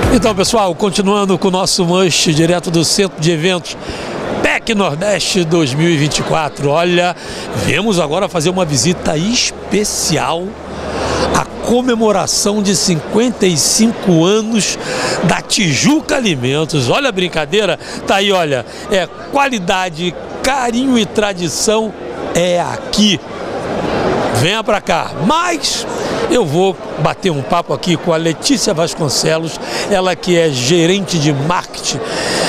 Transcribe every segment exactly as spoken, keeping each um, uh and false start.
Então, pessoal, continuando com o nosso Munch direto do Centro de Eventos PEC Nordeste dois mil e vinte e quatro. Olha, viemos agora fazer uma visita especial à comemoração de cinquenta e cinco anos da Tijuca Alimentos. Olha a brincadeira, tá aí, olha, é qualidade, carinho e tradição é aqui. Venha pra cá, mas eu vou bater um papo aqui com a Letícia Vasconcelos, ela que é gerente de marketing,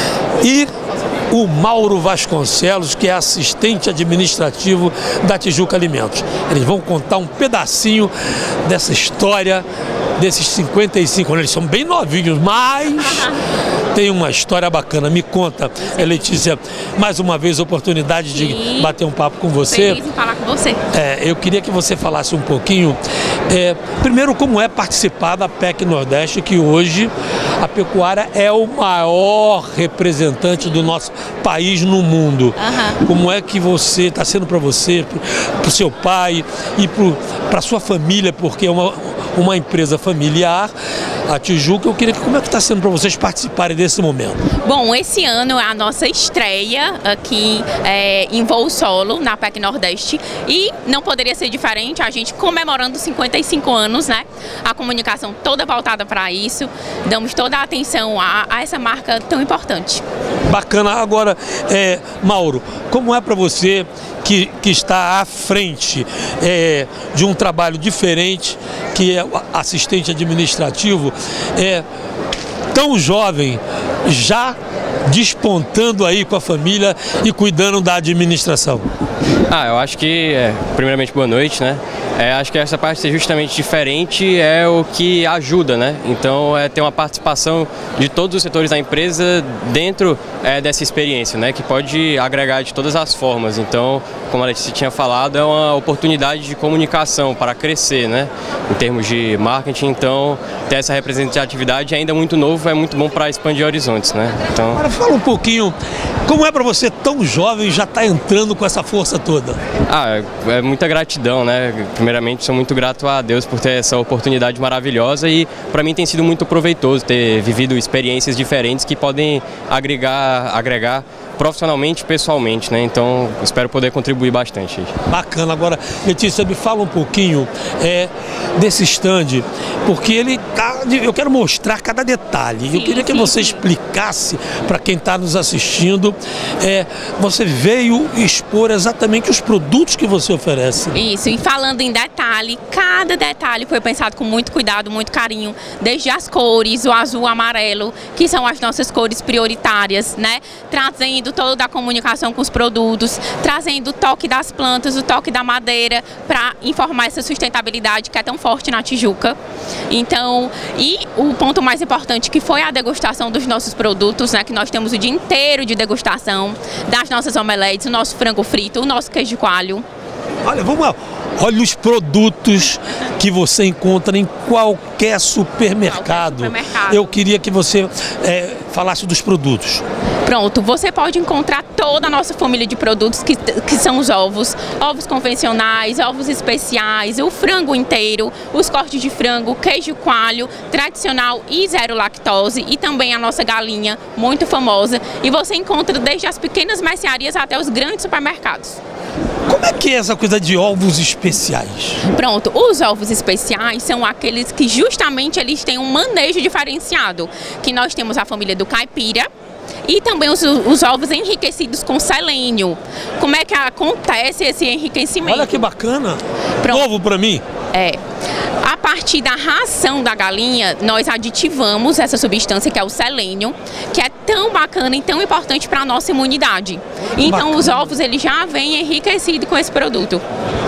e o Mauro Vasconcelos, que é assistente administrativo da Tijuca Alimentos. Eles vão contar um pedacinho dessa história, desses cinquenta e cinco anos. Eles são bem novinhos, mas tem uma história bacana. Me conta, Letícia, mais uma vez a oportunidade de Sim. bater um papo com você. Feliz em falar com você. É, eu queria que você falasse um pouquinho, é, primeiro, como é participar da PEC Nordeste, que hoje a pecuária é o maior representante do nosso país no mundo. Uhum. Como é que você está sendo para você, para o seu pai e para a sua família, porque é uma, uma empresa familiar, a Tijuca. Eu queria que como é que está sendo para vocês participarem desse momento? Bom, esse ano é a nossa estreia aqui é, em voo solo na PEC Nordeste e não poderia ser diferente, a gente comemorando cinquenta e cinco anos, né? A comunicação toda voltada para isso, damos toda a atenção a, a essa marca tão importante. Bacana. Agora, é, Mauro, como é para você que, que está à frente é, de um trabalho diferente, que é assistente administrativo, é tão jovem, já despontando aí com a família e cuidando da administração? Ah, eu acho que, é, primeiramente, boa noite, né? É, acho que essa parte ser justamente diferente é o que ajuda, né? Então, é ter uma participação de todos os setores da empresa dentro é, dessa experiência, né? Que pode agregar de todas as formas. Então, como a Letícia tinha falado, é uma oportunidade de comunicação para crescer, né? Em termos de marketing, então, ter essa representatividade ainda muito novo é muito bom para expandir horizontes, né? Então... Agora, fala um pouquinho, como é para você tão jovem e já está entrando com essa força toda? Ah, é muita gratidão, né? Primeiramente, sou muito grato a Deus por ter essa oportunidade maravilhosa e para mim tem sido muito proveitoso ter vivido experiências diferentes que podem agregar, agregar profissionalmente e pessoalmente, né? Então, espero poder contribuir bastante. Bacana. Agora, Letícia, me fala um pouquinho é, desse stand, porque ele tá, eu quero mostrar cada detalhe. Sim, eu queria que sim, você sim. explicasse para quem está nos assistindo. É, você veio expor exatamente os produtos que você oferece. Isso, e falando em detalhe, cada detalhe foi pensado com muito cuidado, muito carinho, desde as cores, o azul, o amarelo, que são as nossas cores prioritárias, né? Trazendo toda a comunicação com os produtos, trazendo o toque das plantas, o toque da madeira, para informar essa sustentabilidade que é tão forte na Tijuca. Então, e o ponto mais importante que foi a degustação dos nossos produtos, né? Que nós temos o dia inteiro de degustação das nossas omeletes, o nosso frango frito, o nosso queijo de coalho. Olha, vamos lá. Olha os produtos que você encontra em qualquer supermercado. Qualquer supermercado. Eu queria que você é, falasse dos produtos. Pronto, você pode encontrar toda a nossa família de produtos que, que são os ovos, ovos convencionais, ovos especiais, o frango inteiro, os cortes de frango, queijo coalho, tradicional e zero lactose e também a nossa galinha, muito famosa. E você encontra desde as pequenas mercearias até os grandes supermercados. Como é que é essa coisa de ovos especiais? Pronto, os ovos especiais são aqueles que justamente eles têm um manejo diferenciado, que nós temos a família do caipira e também os, os ovos enriquecidos com selênio. Como é que acontece esse enriquecimento? Olha que bacana! Pronto. Ovo para mim? É. A partir da ração da galinha, nós aditivamos essa substância que é o selênio, que é tão bacana e tão importante para a nossa imunidade. Então, bacana. Os ovos eles já vêm enriquecidos com esse produto.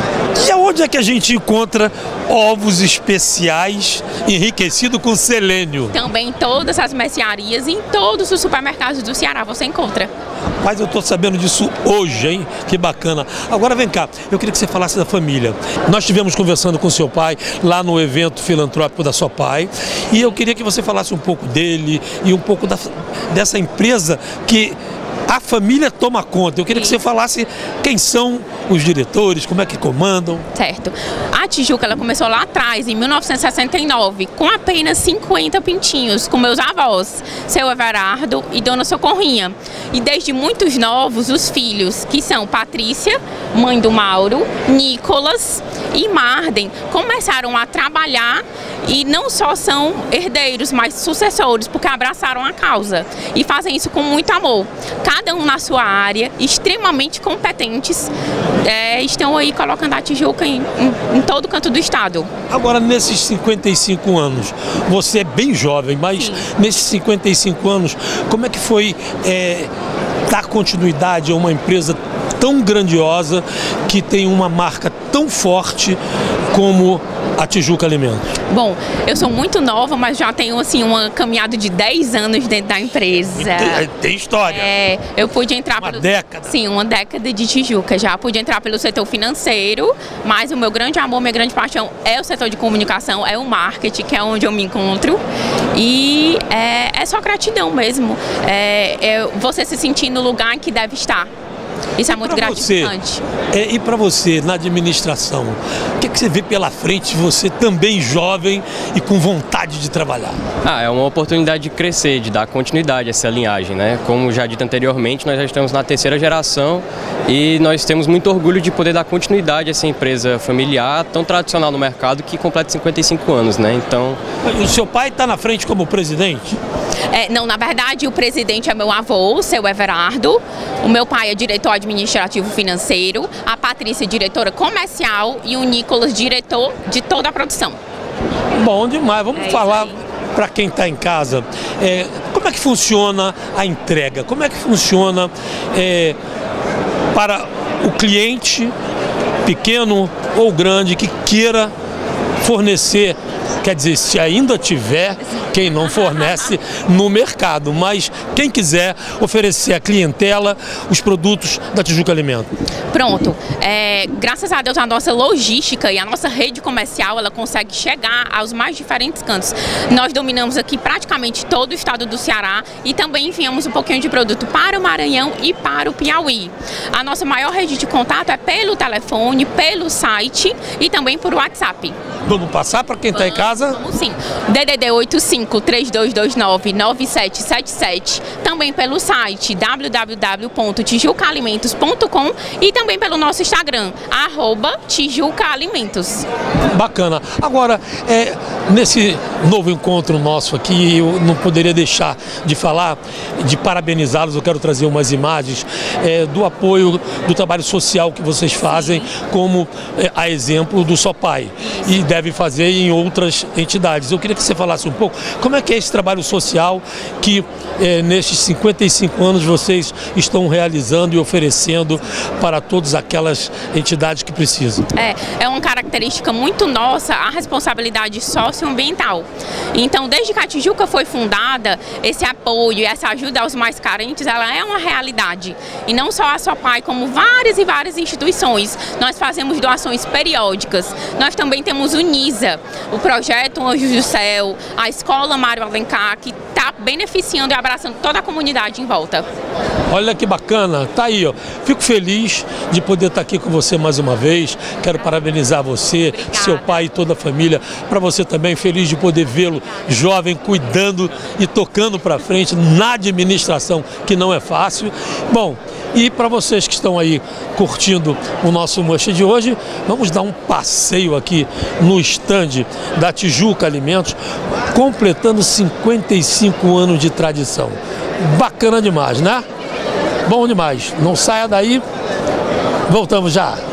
E aonde é que a gente encontra ovos especiais enriquecidos com selênio? Também em todas as mercearias e em todos os supermercados do Ceará você encontra. Mas eu estou sabendo disso hoje, hein? Que bacana. Agora vem cá, eu queria que você falasse da família. Nós estivemos conversando com seu pai lá no evento filantrópico da sua pai e eu queria que você falasse um pouco dele e um pouco da, dessa empresa que a família toma conta. Eu queria que você falasse quem são os diretores, como é que comandam. Certo. A Tijuca, ela começou lá atrás, em mil novecentos e sessenta e nove, com apenas cinquenta pintinhos, com meus avós, seu Everardo e Dona Socorrinha. E desde muitos novos, os filhos, que são Patrícia, mãe do Mauro, Nicolas e Marden, começaram a trabalhar e não só são herdeiros, mas sucessores, porque abraçaram a causa e fazem isso com muito amor. Cada um na sua área, extremamente competentes, é, estão aí colocando a Tijuca em, em, em todo canto do estado. Agora, nesses cinquenta e cinco anos, você é bem jovem, mas Sim. nesses cinquenta e cinco anos, como é que foi é, dar continuidade a uma empresa tão grandiosa, que tem uma marca tão forte como a Tijuca Alimentos? Bom, eu sou muito nova, mas já tenho assim uma caminhada de dez anos dentro da empresa. Tem, tem história. É, eu pude entrar uma pelo, década. Sim, uma década de Tijuca. Já pude entrar pelo setor financeiro, mas o meu grande amor, minha grande paixão é o setor de comunicação, é o marketing, que é onde eu me encontro. E é, é só gratidão mesmo. É, é você se sentir no lugar em que deve estar. Isso é muito gratificante. Você, é, e para você, na administração, o que, que você vê pela frente, você também jovem e com vontade de trabalhar? Ah, é uma oportunidade de crescer, de dar continuidade a essa linhagem, né? Como já dito anteriormente, nós já estamos na terceira geração e nós temos muito orgulho de poder dar continuidade a essa empresa familiar, tão tradicional no mercado, que completa cinquenta e cinco anos, né? Então... O seu pai está na frente como presidente? É, não, na verdade, o presidente é meu avô, o seu Everardo. O meu pai é diretor administrativo financeiro, a Patrícia, diretora comercial, e o Nicolas, diretor de toda a produção. Bom demais. Vamos é falar para quem está em casa. É, como é que funciona a entrega? Como é que funciona é, para o cliente, pequeno ou grande, que queira fornecer? Quer dizer, se ainda tiver quem não fornece no mercado, mas quem quiser oferecer à clientela os produtos da Tijuca Alimentos. Pronto. É, graças a Deus, a nossa logística e a nossa rede comercial, ela consegue chegar aos mais diferentes cantos. Nós dominamos aqui praticamente todo o estado do Ceará e também enviamos um pouquinho de produto para o Maranhão e para o Piauí. A nossa maior rede de contato é pelo telefone, pelo site e também por WhatsApp. Vamos passar para quem está em casa? Vamos sim. D D D oito cinco, três dois dois nove, nove sete sete sete. Também pelo site w w w ponto tijuca alimentos ponto com e também pelo nosso Instagram, arroba Tijuca Alimentos. Bacana. Agora, é, nesse novo encontro nosso aqui, eu não poderia deixar de falar, de parabenizá-los. Eu quero trazer umas imagens é, do apoio, do trabalho social que vocês fazem, Sim. como é, a exemplo do Sopai. E deve fazer em outras entidades. Eu queria que você falasse um pouco como é que é esse trabalho social que é, nesses cinquenta e cinco anos vocês estão realizando e oferecendo para todas aquelas entidades que precisam. É, é uma característica muito nossa a responsabilidade socioambiental. Então, desde que a Tijuca foi fundada, esse apoio e essa ajuda aos mais carentes, ela é uma realidade. E não só a Sopai, como várias e várias instituições. Nós fazemos doações periódicas. Nós também temos o NISA, o projeto Anjos do Céu, a Escola Mário Alencar, que está beneficiando e abraçando toda a comunidade em volta. Olha que bacana, tá aí, ó. Fico feliz de poder estar aqui com você mais uma vez. Quero parabenizar você, Obrigada. Seu pai e toda a família. Para você também, feliz de poder vê-lo jovem, cuidando e tocando para frente na administração, que não é fácil. Bom, e para vocês que estão aí curtindo o nosso Mush de hoje, vamos dar um passeio aqui no estande da Tijuca Alimentos, completando cinquenta e cinco anos de tradição. Bacana demais, né? Bom demais. Não saia daí, voltamos já.